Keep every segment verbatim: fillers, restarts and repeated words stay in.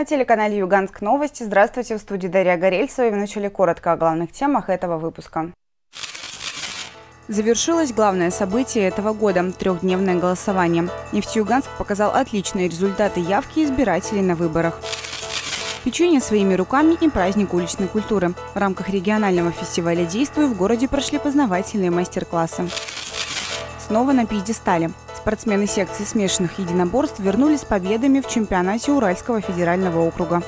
На телеканале Юганск новости. Здравствуйте, в студии Дарья Горельцева. И в начале коротко о главных темах этого выпуска. Завершилось главное событие этого года – трехдневное голосование. Нефтеюганск показал отличные результаты явки избирателей на выборах. Печенье своими руками и праздник уличной культуры. В рамках регионального фестиваля «Действуй» в городе прошли познавательные мастер-классы. Снова на пьедестале. Спортсмены секции смешанных единоборств вернулись с победами в чемпионате Уральского федерального округа.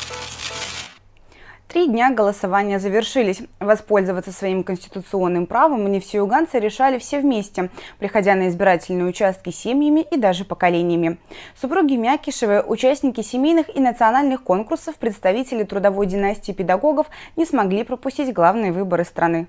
Три дня голосования завершились. Воспользоваться своим конституционным правом нефтеюганцы решали все вместе, приходя на избирательные участки семьями и даже поколениями. Супруги Мякишевы, участники семейных и национальных конкурсов, представители трудовой династии педагогов не смогли пропустить главные выборы страны.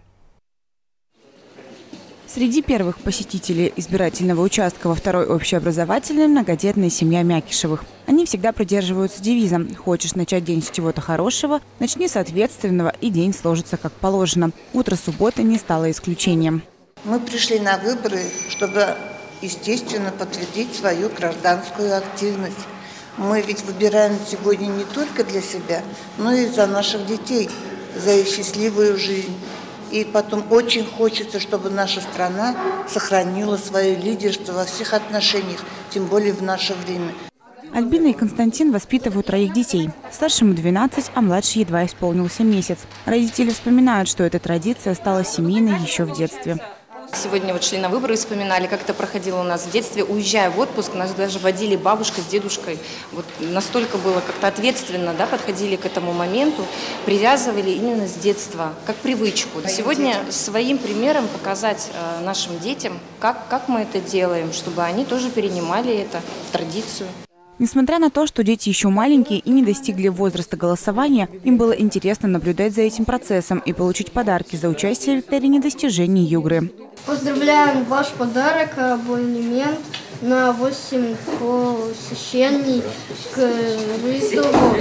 Среди первых посетителей избирательного участка во второй общеобразовательной многодетная семья Мякишевых. Они всегда придерживаются девиза «Хочешь начать день с чего-то хорошего, начни с ответственного, и день сложится как положено». Утро субботы не стало исключением. Мы пришли на выборы, чтобы, естественно, подтвердить свою гражданскую активность. Мы ведь выбираем сегодня не только для себя, но и за наших детей, за их счастливую жизнь. И потом очень хочется, чтобы наша страна сохранила свое лидерство во всех отношениях, тем более в наше время. Альбина и Константин воспитывают троих детей. Старшему двенадцать, а младший едва исполнился месяц. Родители вспоминают, что эта традиция стала семейной еще в детстве. Сегодня вот шли на выборы и вспоминали, как это проходило у нас в детстве. Уезжая в отпуск, нас даже водили бабушка с дедушкой. Вот настолько было как-то ответственно, да, подходили к этому моменту, привязывали именно с детства, как привычку. Сегодня своим примером показать э, нашим детям, как, как мы это делаем, чтобы они тоже перенимали это в традицию. Несмотря на то, что дети еще маленькие и не достигли возраста голосования, им было интересно наблюдать за этим процессом и получить подарки за участие в викторине достижений Югры. Поздравляем, ваш подарок – абонемент на восемь посещений к Рыздову.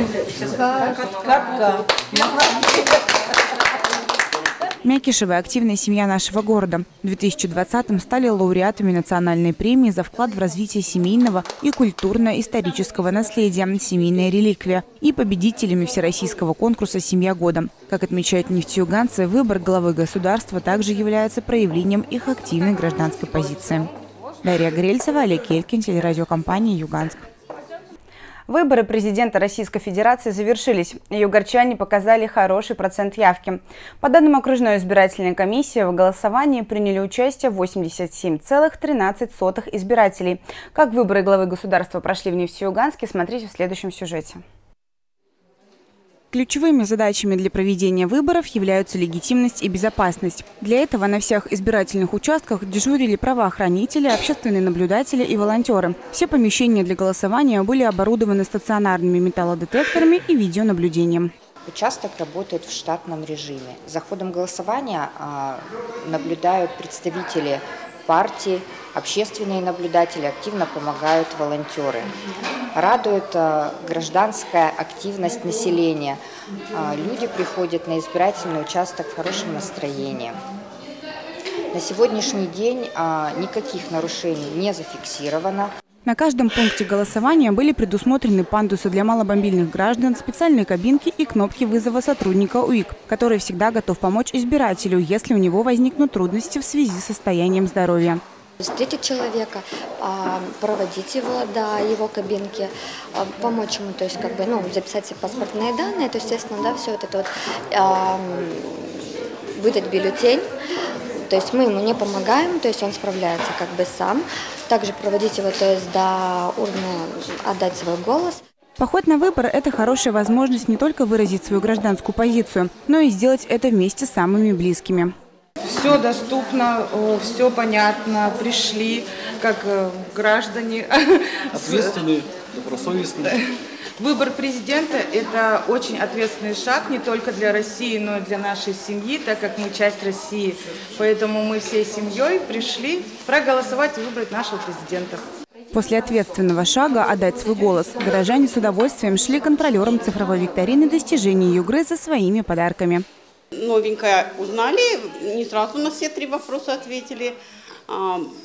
Мякишевы – активная семья нашего города. В две тысячи двадцатом стали лауреатами национальной премии за вклад в развитие семейного и культурно-исторического наследия «Семейная реликвия» и победителями всероссийского конкурса «Семья года». Как отмечают нефтеюганцы, выбор главы государства также является проявлением их активной гражданской позиции. Дарья Горельцева, Олег Келькин, телерадиокомпания «Юганск». Выборы президента Российской Федерации завершились. Югорчане показали хороший процент явки. По данным окружной избирательной комиссии, в голосовании приняли участие восемьдесят семь целых тринадцать сотых избирателей. Как выборы главы государства прошли в Нефтеюганске, смотрите в следующем сюжете. Ключевыми задачами для проведения выборов являются легитимность и безопасность. Для этого на всех избирательных участках дежурили правоохранители, общественные наблюдатели и волонтеры. Все помещения для голосования были оборудованы стационарными металлодетекторами и видеонаблюдением. Участок работает в штатном режиме. За ходом голосования а, наблюдают представители партии, общественные наблюдатели, активно помогают волонтеры. Радует а, гражданская активность населения. А, люди приходят на избирательный участок в хорошем настроении. На сегодняшний день а, никаких нарушений не зафиксировано. На каждом пункте голосования были предусмотрены пандусы для маломобильных граждан, специальные кабинки и кнопки вызова сотрудника УИК, который всегда готов помочь избирателю, если у него возникнут трудности в связи с состоянием здоровья. Встретить человека, проводить его до его кабинки, помочь ему, то есть как бы, ну, записать все паспортные данные, то естественно, да, все вот это вот, выдать бюллетень. То есть мы ему не помогаем, то есть он справляется как бы сам. Также проводить его, то есть до урны, отдать свой голос. Поход на выборы – это хорошая возможность не только выразить свою гражданскую позицию, но и сделать это вместе с самыми близкими. Все доступно, все понятно, пришли как граждане. Ответственные, добросовестные. Выбор президента – это очень ответственный шаг не только для России, но и для нашей семьи, так как мы часть России. Поэтому мы всей семьей пришли проголосовать и выбрать нашего президента. После ответственного шага отдать свой голос горожане с удовольствием шли контролером цифровой викторины достижений Югры за своими подарками. Новенькое узнали, не сразу на все три вопроса ответили.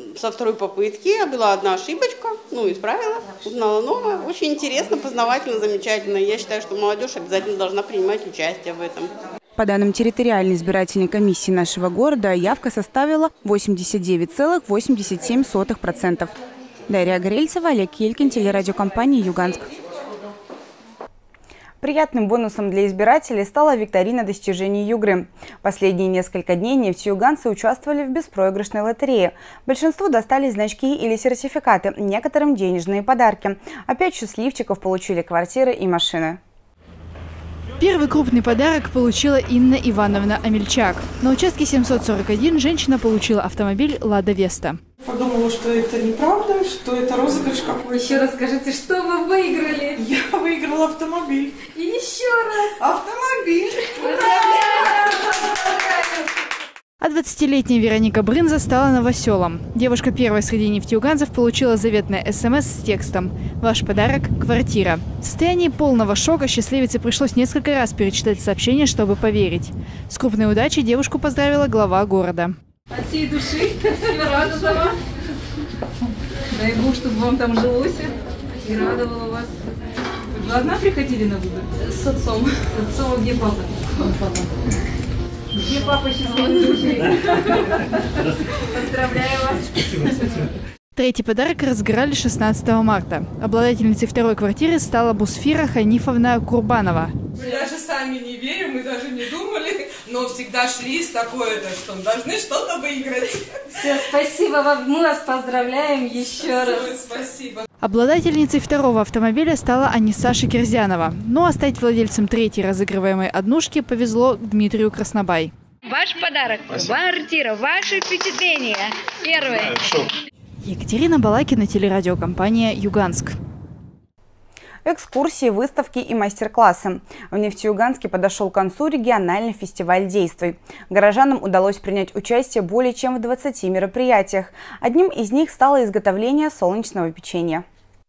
со второй попытки, была одна ошибочка, ну, исправила, узнала новое. Очень интересно, познавательно, замечательно. Я считаю, что молодежь обязательно должна принимать участие в этом. По данным территориальной избирательной комиссии нашего города, явка составила восемьдесят девять целых восемьдесят семь сотых процента. Дарья Горельцева, Олег Елькин, телерадиокомпания «Юганск». Приятным бонусом для избирателей стала викторина достижений Югры. Последние несколько дней нефтеюганцы участвовали в беспроигрышной лотерее. Большинству достались значки или сертификаты, некоторым денежные подарки. А пять счастливчиков получили квартиры и машины. Первый крупный подарок получила Инна Ивановна Амельчак. На участке семьсот сорок один женщина получила автомобиль «Лада Веста». Подумала, что это неправда, что это розыгрыш какой-то. Еще раз скажите, что вы выиграли? Я выиграла автомобиль. И еще раз. Автомобиль. А двадцатилетняя Вероника Брынза стала новоселом. Девушка первой среди нефтеюганцев получила заветное СМС с текстом «Ваш подарок – квартира». В состоянии полного шока счастливице пришлось несколько раз перечитать сообщение, чтобы поверить. С крупной удачей девушку поздравила глава города. От всей души всего радостного. Дай Бог, чтобы вам там жилось и радовало вас. Вы одна приходили на выбор? С отцом. С отцом, где папа? Папа. Где папа счастливой дочери? Поздравляю вас. Третий подарок разыграли шестнадцатого марта. Обладательницей второй квартиры стала Бусфира Ханифовна Курбанова. Мы даже сами не верим, мы даже не думали, но всегда шли с такой-то, что мы должны что-то выиграть. Все, спасибо вам, мы вас поздравляем еще раз. Спасибо. Обладательницей второго автомобиля стала Аниса Шакирзянова. Ну а стать владельцем третьей разыгрываемой однушки повезло Дмитрию Краснобай. Ваш подарок, спасибо. Квартира, ваши впечатления. Первое. Екатерина Балакина, телерадиокомпания «Юганск». Экскурсии, выставки и мастер-классы. В Нефтеюганске подошел к концу региональный фестиваль «Действуй». Горожанам удалось принять участие более чем в двадцати мероприятиях. Одним из них стало изготовление солнечного печенья.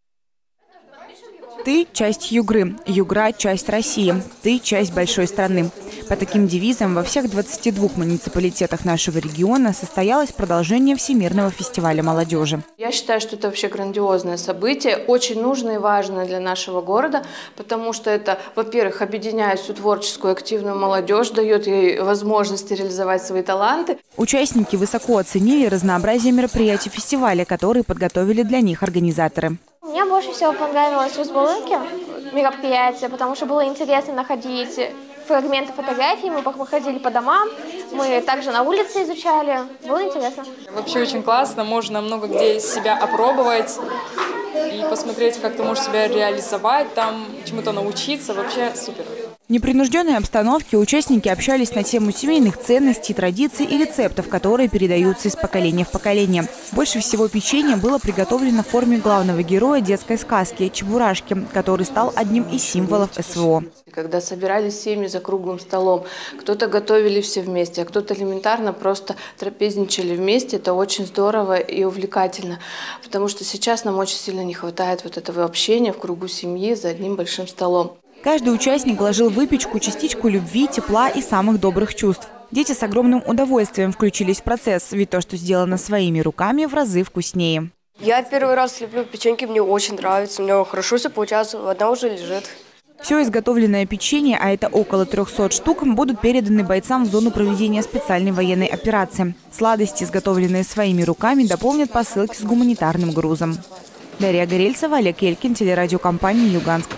Ты – часть Югры, Югра – часть России, ты – часть большой страны. По таким девизам во всех двадцати двух муниципалитетах нашего региона состоялось продолжение Всемирного фестиваля молодежи. Я считаю, что это вообще грандиозное событие, очень нужное и важное для нашего города, потому что это, во-первых, объединяет всю творческую активную молодежь, дает ей возможность реализовать свои таланты. Участники высоко оценили разнообразие мероприятий фестиваля, которые подготовили для них организаторы. Мне больше всего понравилось разболынки мероприятия, потому что было интересно находить фрагменты фотографий, мы походили по домам, мы также на улице изучали, было интересно. Вообще очень классно, можно много где себя опробовать и посмотреть, как ты можешь себя реализовать, там чему-то научиться, вообще супер. В непринужденной обстановке участники общались на тему семейных ценностей, традиций и рецептов, которые передаются из поколения в поколение. Больше всего печенья было приготовлено в форме главного героя детской сказки – Чебурашки, который стал одним из символов СВО. Когда собирались семьи за круглым столом, кто-то готовили все вместе, а кто-то элементарно просто трапезничали вместе. Это очень здорово и увлекательно, потому что сейчас нам очень сильно не хватает вот этого общения в кругу семьи за одним большим столом. Каждый участник вложил в выпечку частичку любви, тепла и самых добрых чувств. Дети с огромным удовольствием включились в процесс, ведь то, что сделано своими руками, в разы вкуснее. Я первый раз леплю печеньки, мне очень нравится, у меня хорошо все получается, одна уже лежит. Все изготовленное печенье, а это около трёхсот штук, будут переданы бойцам в зону проведения специальной военной операции. Сладости, изготовленные своими руками, дополнят посылки с гуманитарным грузом. Дарья Горельцева, Олег Елькин, телерадиокомпания «Юганск».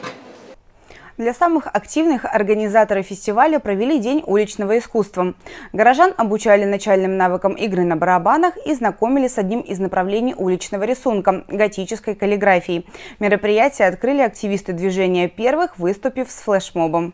Для самых активных организаторы фестиваля провели День уличного искусства. Горожан обучали начальным навыкам игры на барабанах и знакомили с одним из направлений уличного рисунка – готической каллиграфией. Мероприятие открыли активисты движения «Первых», выступив с флешмобом.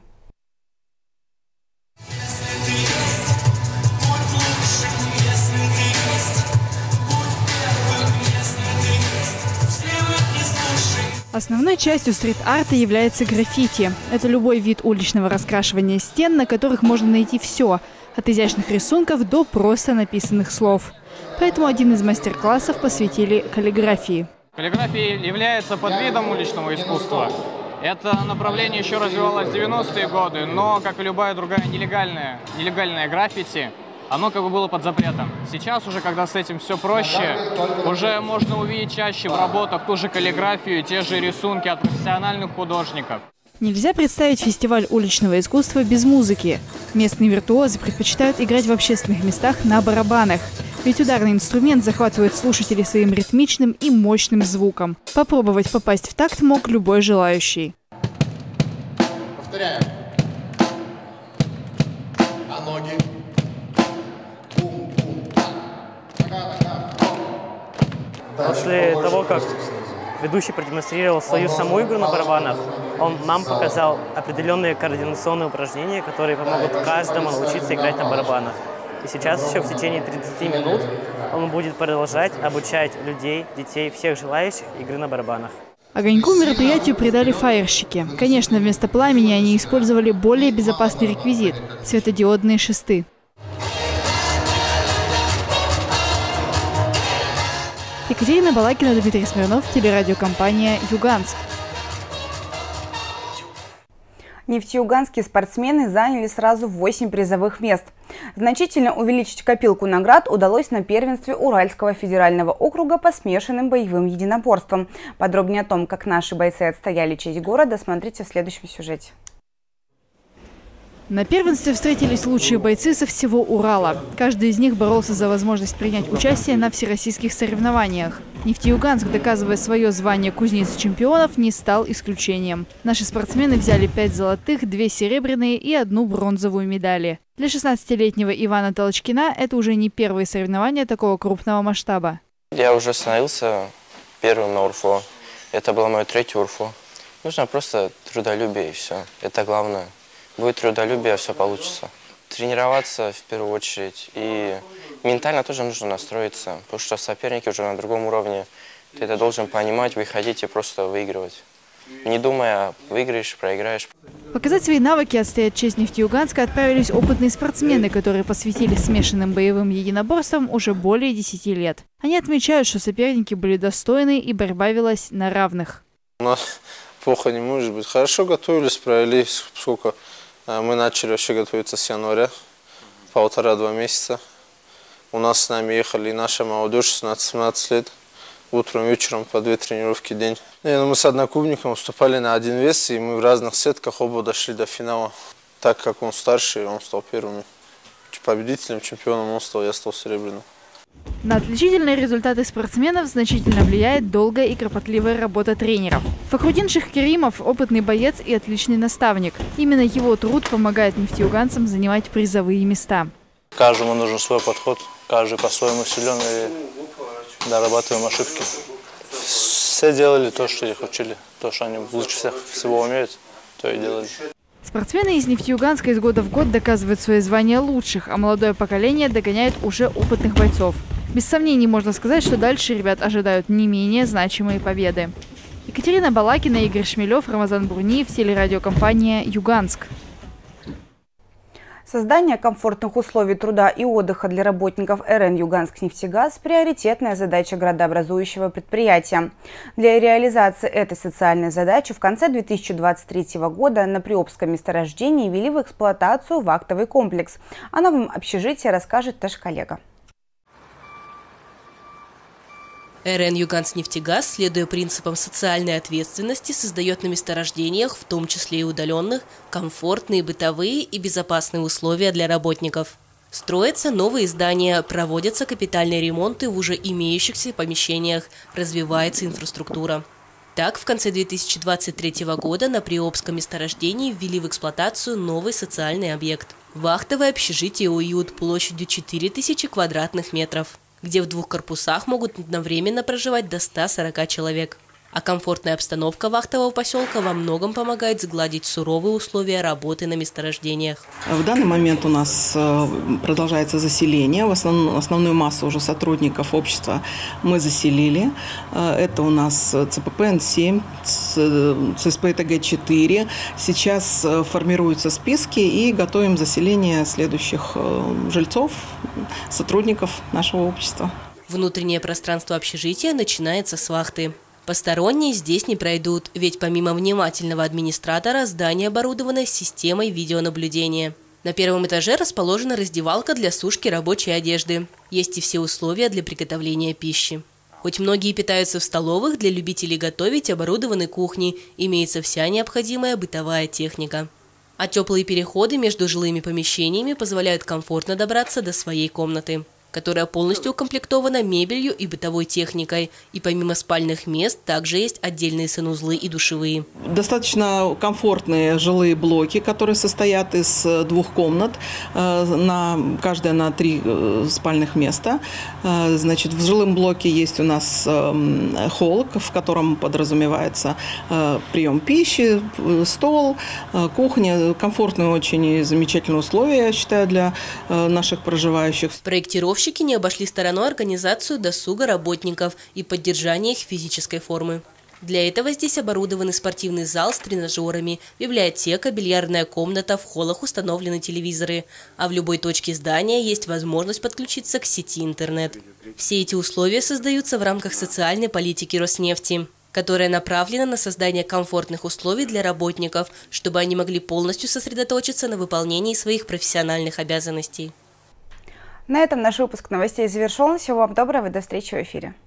Основной частью стрит-арта является граффити. Это любой вид уличного раскрашивания стен, на которых можно найти все – от изящных рисунков до просто написанных слов. Поэтому один из мастер-классов посвятили каллиграфии. Каллиграфия является подвидом уличного искусства. Это направление еще развивалось в девяностые годы, но, как и любая другая нелегальная, нелегальная граффити, оно как бы было под запретом. Сейчас уже, когда с этим все проще, уже можно увидеть чаще в работах ту же каллиграфию, те же рисунки от профессиональных художников. Нельзя представить фестиваль уличного искусства без музыки. Местные виртуозы предпочитают играть в общественных местах на барабанах. Ведь ударный инструмент захватывает слушателей своим ритмичным и мощным звуком. Попробовать попасть в такт мог любой желающий. Повторяем. А ноги? После того, как ведущий продемонстрировал свою саму игру на барабанах, он нам показал определенные координационные упражнения, которые помогут каждому научиться играть на барабанах. И сейчас еще в течение тридцати минут он будет продолжать обучать людей, детей, всех желающих игры на барабанах. Огоньку мероприятию придали фаерщики. Конечно, вместо пламени они использовали более безопасный реквизит – светодиодные шесты. Екатерина Балакина, Дмитрий Смирнов, телерадиокомпания «Юганск». Нефтеюганские спортсмены заняли сразу восемь призовых мест. Значительно увеличить копилку наград удалось на первенстве Уральского федерального округа по смешанным боевым единоборствам. Подробнее о том, как наши бойцы отстояли честь города, смотрите в следующем сюжете. На первенстве встретились лучшие бойцы со всего Урала. Каждый из них боролся за возможность принять участие на всероссийских соревнованиях. Нефтеюганск, доказывая свое звание кузницы чемпионов, не стал исключением. Наши спортсмены взяли пять золотых, две серебряные и одну бронзовую медали. Для шестнадцатилетнего Ивана Толочкина это уже не первые соревнования такого крупного масштаба. Я уже становился первым на УРФО. Это было мое третье УРФО. Нужно просто трудолюбие и все. Это главное. Будет трудолюбие, все получится. Тренироваться в первую очередь. И ментально тоже нужно настроиться, потому что соперники уже на другом уровне. Ты это должен понимать, выходить и просто выигрывать. Не думая, выиграешь, проиграешь. Показать свои навыки, отстоять честь Нефтеюганска отправились опытные спортсмены, которые посвятили смешанным боевым единоборствам уже более десяти лет. Они отмечают, что соперники были достойны и борьба велась на равных. У нас плохо не может быть. Хорошо готовились, провели сколько. Мы начали вообще готовиться с января, полтора-два месяца. У нас с нами ехали и наша молодежь, шестнадцать-семнадцать лет, утром, вечером по две тренировки в день. И мы с одноклубником выступали на один вес, и мы в разных сетках оба дошли до финала. Так как он старший, он стал первым победителем, чемпионом он стал, я стал серебряным. На отличительные результаты спортсменов значительно влияет долгая и кропотливая работа тренеров. Фахрудин Шахкеримов – опытный боец и отличный наставник. Именно его труд помогает нефтеюганцам занимать призовые места. Каждому нужен свой подход, каждый по-своему силен и дорабатываем ошибки. Все делали то, что их учили, то, что они лучше всех всего умеют, то и делали. Спортсмены из Нефтеюганска из года в год доказывают свое звание лучших, а молодое поколение догоняет уже опытных бойцов. Без сомнений можно сказать, что дальше ребят ожидают не менее значимые победы. Екатерина Балакина, Игорь Шмелев, Рамазан Бурниев, телерадиокомпания «Юганск». Создание комфортных условий труда и отдыха для работников эр эн «Юганск-Нефтегаз» – приоритетная задача градообразующего предприятия. Для реализации этой социальной задачи в конце две тысячи двадцать третьего года на Приобском месторождении ввели в эксплуатацию вахтовый комплекс. О новом общежитии расскажет наш коллега. эр эн «Юганск-Нефтегаз», следуя принципам социальной ответственности, создает на месторождениях, в том числе и удаленных, комфортные, бытовые и безопасные условия для работников. Строятся новые здания, проводятся капитальные ремонты в уже имеющихся помещениях, развивается инфраструктура. Так, в конце две тысячи двадцать третьего года на Приобском месторождении ввели в эксплуатацию новый социальный объект – вахтовое общежитие «Уют» площадью четыре тысячи квадратных метров, где в двух корпусах могут одновременно проживать до ста сорока человек. А комфортная обстановка вахтового поселка во многом помогает сгладить суровые условия работы на месторождениях. В данный момент у нас продолжается заселение. В основном, основную массу уже сотрудников общества мы заселили. Это у нас цэ пэ пэ эн семь, цэ эс пэ тэ гэ четыре. Сейчас формируются списки и готовим заселение следующих жильцов, сотрудников нашего общества. Внутреннее пространство общежития начинается с вахты. Посторонние здесь не пройдут, ведь помимо внимательного администратора здание оборудовано системой видеонаблюдения. На первом этаже расположена раздевалка для сушки рабочей одежды. Есть и все условия для приготовления пищи. Хоть многие питаются в столовых, для любителей готовить оборудованы кухни, имеется вся необходимая бытовая техника. А теплые переходы между жилыми помещениями позволяют комфортно добраться до своей комнаты, которая полностью укомплектована мебелью и бытовой техникой. И помимо спальных мест также есть отдельные санузлы и душевые. Достаточно комфортные жилые блоки, которые состоят из двух комнат, на, каждая на три спальных места. Значит, в жилом блоке есть у нас холл, в котором подразумевается прием пищи, стол, кухня. Комфортные очень и замечательные условия, я считаю, для наших проживающих. Проектировщики не обошли стороной организацию досуга работников и поддержание их физической формы. Для этого здесь оборудованы спортивный зал с тренажерами, библиотека, бильярдная комната, в холлах установлены телевизоры, а в любой точке здания есть возможность подключиться к сети интернет. Все эти условия создаются в рамках социальной политики Роснефти, которая направлена на создание комфортных условий для работников, чтобы они могли полностью сосредоточиться на выполнении своих профессиональных обязанностей. На этом наш выпуск новостей завершен. Всего вам доброго и до встречи в эфире.